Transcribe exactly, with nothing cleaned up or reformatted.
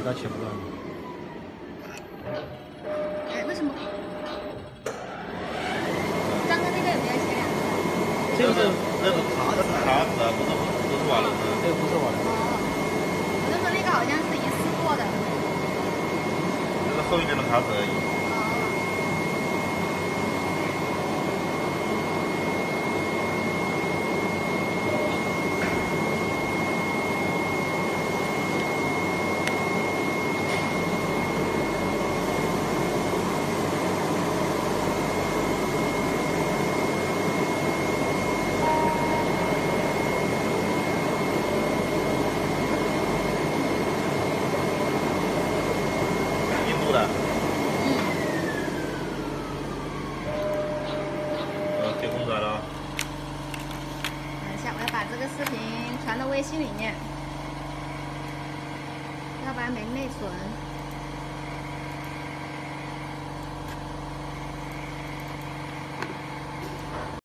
它切不断。 哎，为什么？刚刚那个有没有切两个？ 这个是那个卡子，卡子啊，不是不是瓦楞的， 这个不是瓦楞。 哦，我就说那个好像是一次过的。 这个厚一点的卡子而已。 的， 嗯， 呃，贴工出来了。 等一下，我要把这个视频传到微信里面，要不然没内存。